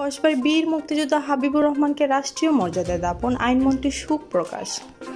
কসবায় বীর মুক্তিযোদ্ধা হাবিবুর রহমানকে রাষ্ট্রীয় মর্যাদায় দাপন, আইনমন্ত্রীর সুখ প্রকাশ।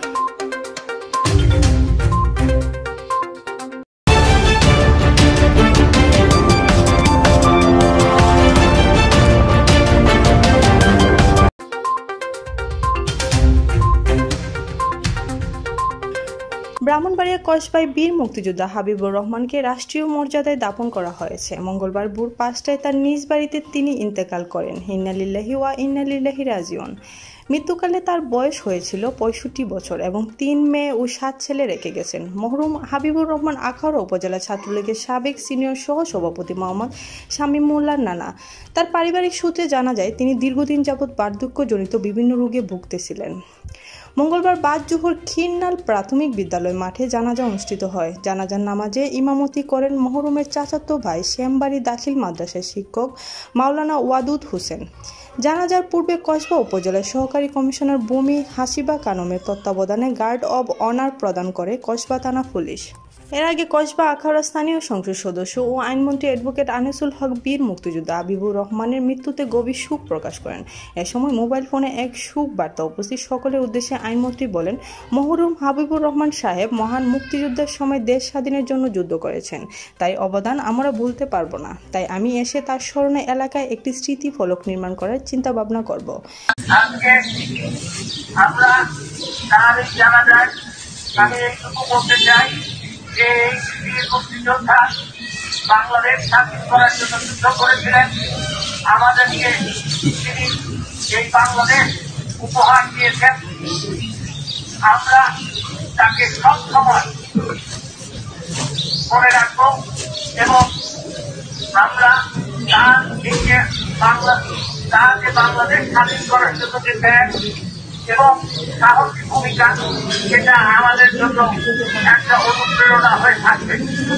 ব্রাহ্মণবাড়িয়া কসবায় বীর মুক্তিযোদ্ধা হাবিবুর রহমানকে রাষ্ট্রীয় মর্যাদায় দাপন করা হয়েছে। মঙ্গলবার ভোর 5টায় তার নিজ বাড়িতে তিনি ইন্তেকাল করেন। ইন্না লিল্লাহি ওয়া ইন্না ইলাইহি রাজিউন। মৃত্যুকালে তার বয়স হয়েছিল 65 বছর এবং 3 মেয়ে ও 7 ছেলে রেখে গেছেন। মরহুম হাবিবুর রহমান আখাউড়া উপজেলা ছাত্রলীগের সাবেক সিনিয়র সহ-সভাপতি মোহাম্মদ শামীমুল্লাহর নানা। তার পারিবারিক সূত্রে জানা যায়, তিনি দীর্ঘদিন যাবৎ বার্ধক্যজনিত বিভিন্ন রোগে ভুগতেছিলেন। মঙ্গলবার বাদ জোহর খিরনাল প্রাথমিক বিদ্যালয় মাঠে জানাজা অনুষ্ঠিত হয়। জানাজার নামাজে ইমামতি করেন মরহুমের চাচাতো ভাই শ্যামবাড়ি দাখিল মাদ্রাসার শিক্ষক মাওলানা ওয়াদুদ হোসেন। জানাজার পূর্বে কসবা উপজেলার সহকারী কমিশনার বমি হাসিবা কানমের তত্ত্বাবধানে গার্ড অব অনার প্রদান করে কসবা থানা পুলিশ। এর আগে কসবা আখাউড়া স্থানীয় সংসদ সদস্য ও আইনমন্ত্রী অ্যাডভোকেট আনিসুল হক বীর মুক্তিযোদ্ধা হাবিবুর রহমানের মৃত্যুতে গভীর শোক প্রকাশ করেন। এ সময় মোবাইল ফোনে এক শোক বার্তা উপস্থিত সকলের উদ্দেশ্যে আইনমন্ত্রী বলেন, মরহুম হাবিবুর রহমান সাহেব মহান মুক্তিযুদ্ধের সময় দেশ স্বাধীনের জন্য যুদ্ধ করেছেন, তাই অবদান আমরা ভুলতে পারবো না। তাই আমি এসে তার স্মরণে এলাকায় একটি স্মৃতি ফলক নির্মাণ করার চিন্তা ভাবনা করব। বাংলাদেশ স্বাধীন করার জন্য যুদ্ধ করেছিলেন। আমাদেরকে তিনি এই বাংলাদেশ উপহার দিয়েছেন। আমরা তাকে সব সময় মনে রাখবো এবং আমরা তাকে বাংলাদেশ স্বাধীন করার জন্য যে ত্যাগ এবং সাহসী ভূমিকা, সেটা আমাদের জন্য একটা অনুপ্রেরণা হয়ে থাকবে।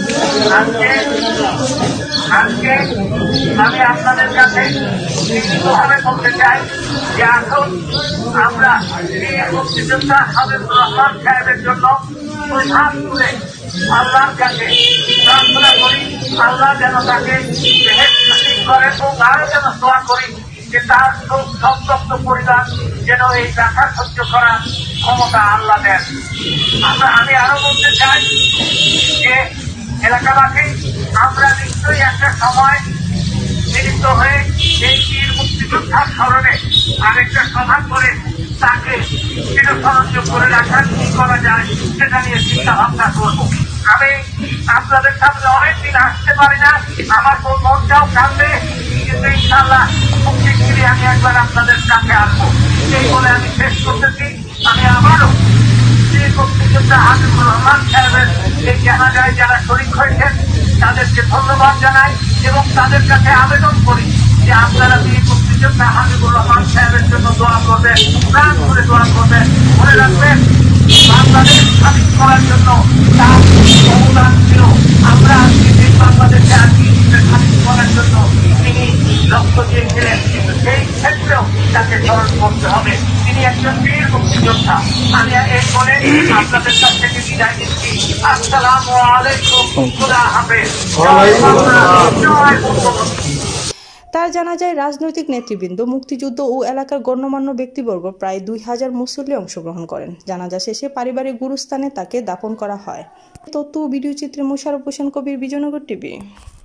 আজকে আমি আপনাদের কাছে লিখিতভাবে বলতে চাই যে আসুন আমরা বীর মুক্তিযোদ্ধা হাবিবুর রহমান সাহেবের জন্য দুই হাত তুলে আল্লাহর কাছে প্রার্থনা করি, আল্লাহ যেন তাকে বেহেশত করেন এবং আরো যেন দোয়া করি যে তার সন্তপ্ত পরিবার যেন এই ব্যথা সহ্য করার ক্ষমতা আল্লাহ দেন। আমি আরো বলতে চাই যে এলাকাবাসী আমরা নিশ্চয়ই একটা সময় মিলিত হয়ে এই বীর মুক্তিযোদ্ধার স্মরণে আরেকটা সভা করে তাকে চিরস্মরণীয় করে রাখার কি করা যায় সেটা নিয়ে চিন্তা ভাবনা করবো। আমি আপনাদের সামনে অনেকদিন আসতে পারি না, আমার মনটাও কাঁদবে, কিন্তু ইনশাআল্লাহ খুব শিগগিরই আমি একবার আপনাদের কাছে আসবো। এই বলে আমি শেষ করতেছি। আমি আবারও বীর মুক্তিযোদ্ধা হাবিবুর রহমান সাহেবের এই জানাজায় যারা শরীক হয়েছেন তাদেরকে ধন্যবাদ জানাই এবং তাদের কাছে আবেদন করি যে আপনারা বীর মুক্তিযোদ্ধা হাবিবুর রহমান সাহেবের জন্য দোয়া করবেন, প্রাণ করে দোয়া করবেন। মনে রাখবেন, বাংলাদেশ স্বাধীন করার জন্য তার অবদান ছিল। আমরা আজকে যে বাংলাদেশে আছি স্বাধীন করার জন্য তিনি লক্ষ্য দিয়েছিলেন, কিন্তু সেই ক্ষেত্রেও তাকে স্মরণ করতে হবে। তিনি একজন বীর মুক্তিযোদ্ধা। আমি এই বলে আপনাদের কাছ থেকে বিদায় নিচ্ছি। আসসালামু আলাইকুম, খোদা হাফেজ। তার জানাজায় রাজনৈতিক নেতৃবৃন্দ, মুক্তিযুদ্ধ ও এলাকার গণ্যমান্য ব্যক্তিবর্গ প্রায় 2000 মুসল্লি অংশগ্রহণ করেন। জানাজা শেষে পারিবারিক গুরুস্থানে তাকে দাফন করা হয়। তথ্য ও ভিডিও চিত্রে মোশাররফ হোসেন কবির, বিজয়নগর টিভি।